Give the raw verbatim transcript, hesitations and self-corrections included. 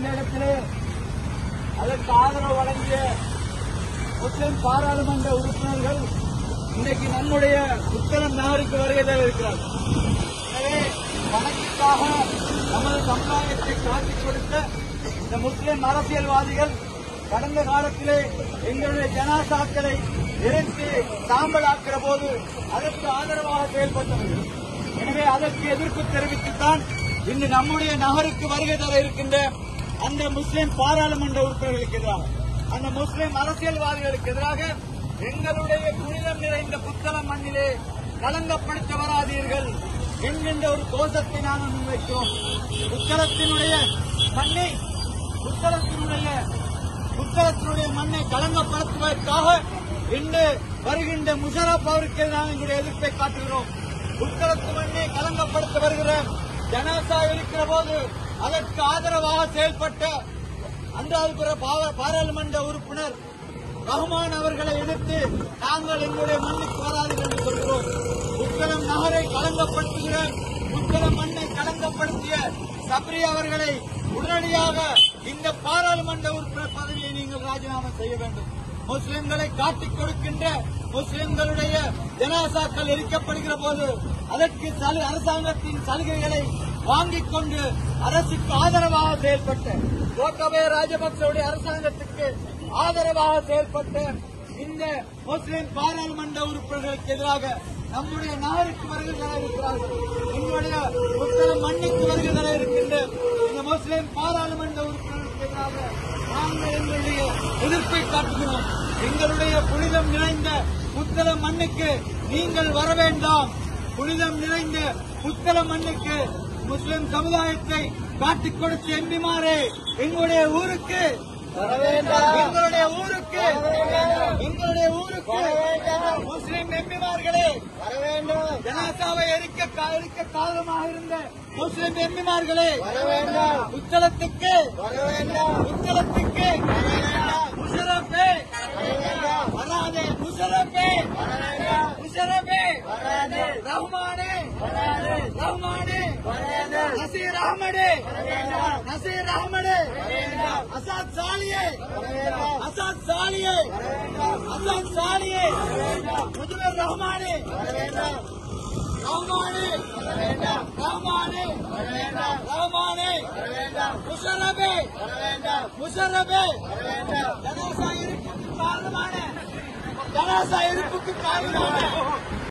இந்த இடத்திலே அதற்கு ஆதரவு வழங்கிய முஸ்லிம் பாராளுமன்ற உறுப்பினர்கள் இன்றைக்கு நம்முடைய புத்தளம் நகருக்கு வருகை இருக்கிறார்கள். எனவே வணக்கத்துக்காக நமது சமுதாயத்தை காட்டிக் கொடுத்த இந்த முஸ்லிம் அரசியல்வாதிகள் கடந்த காலத்திலே எங்களுடைய ஜனாசாக்களை எரித்து சாம்பலாக்கிற போது அதற்கு ஆதரவாக செயல்பட்டவர்கள். எனவே அதற்கு எதிர்ப்பு தெரிவித்துத்தான் இன்று நம்முடைய நகருக்கு வருகை தர இருக்கின்ற அந்த முஸ்லிம் பாராளுமன்ற உறுப்பினர்களுக்கு எதிராக, அந்த முஸ்லிம் அரசியல்வாதிகளுக்கு எதிராக எங்களுடைய புனிதம் நிறைந்த புத்தளம் மண்ணிலே களங்கப்படுத்த வராதீர்கள் என்கின்ற ஒரு கோஷத்தை நாங்கள் முன்வைக்கிறோம். புத்தளத்தினுடைய மண்ணை புத்தளத்தினுடைய புத்தளத்தினுடைய மண்ணை களங்கப்படுத்துவதற்காக இன்று வருகின்ற முஷரப் அவருக்கு நாங்கள் எங்களுடைய எதிர்ப்பை காட்டுகிறோம். புத்தளத்து மண்ணை களங்கப்படுத்த வருகிற ஜனாசா இருக்கிற போது அதற்கு ஆதரவாக செயல்பட்ட அன்றாதுபுர பாராளுமன்ற உறுப்பினர் ரஹ்மான் அவர்களை எதிர்த்து நாங்கள் எங்களுடைய மண்ணுக்கு வராது என்று சொல்கிறோம். புத்தளம் நகரை களங்கப்படுத்துகிற புத்தளம் மண்ணை களங்கப்படுத்திய சப்ரி அவர்களை உடனடியாக இந்த பாராளுமன்ற உறுப்பினர் பதவியை நீங்கள் ராஜினாமா செய்ய வேண்டும். முஸ்லிம்களை காட்டிக் கொடுக்கின்ற முஸ்லிம்களுடைய ஜனாசாக்கள் எரிக்கப்படுகிற போது அதற்கு அரசாங்கத்தின் சலுகைகளை வாங்கிக் கொண்டு அரசுக்கு ஆதரவாக செயல்பட்ட கோத்தபய ராஜபக்சவுடைய அரசாங்கத்துக்கு ஆதரவாக செயல்பட்ட இந்த முஸ்லிம் பாராளுமன்ற உறுப்பினர்களுக்கு எதிராக நம்முடைய நகருக்கு வருகை தர இருக்கிறார்கள். எங்களுடைய புத்தளம் மண்ணுக்கு வருகை தர இருக்கின்ற இந்த முஸ்லிம் பாராளுமன்ற உறுப்பினர்களுக்கு எதிராக நாங்கள் எங்களுடைய எதிர்ப்பை காட்டுகிறோம். எங்களுடைய புனிதம் நிறைந்த புத்தளம் மண்ணுக்கு நீங்கள் வர வேண்டாம். புனிதம் நிறைந்த புத்தளம் மண்ணுக்கு முஸ்லிம் சமுதாயத்தை காட்டிக் கொடுத்த எம்பிமாரே எங்களுடைய ஊருக்கு வர வேண்டாம். எங்களுடைய ஊருக்கு எங்களுடைய ஊருக்கு முஸ்லிம் எம்பிமார்களே வர வேண்டும். ஜனாசாவை எரிக்க எரிக்க காரணமாக இருந்த முஸ்லிம் எம்பிமார்களே வர வேண்டாம். புத்தளத்துக்கு வர வேண்டாம். புத்தளத்துக்கு முஷரப்பே வராதே. முஷரப்பே முஷரப்பே ரஹ்மானே ரஹ்மானே நசீர் அஹமடே நசீர் அஹமடே அசாத் சாலியே அசாத் சாலியே அசாத் சாலியே முஜிபுர் ரஹ்மானே ரஹ்மானே ரஹ்மானே ரஹ்மானே முஷரப்பே முஷரப்பே ஜனாசா இருப்புக்கு காரணமான ஜனாசா இருப்புக்கு காரணமான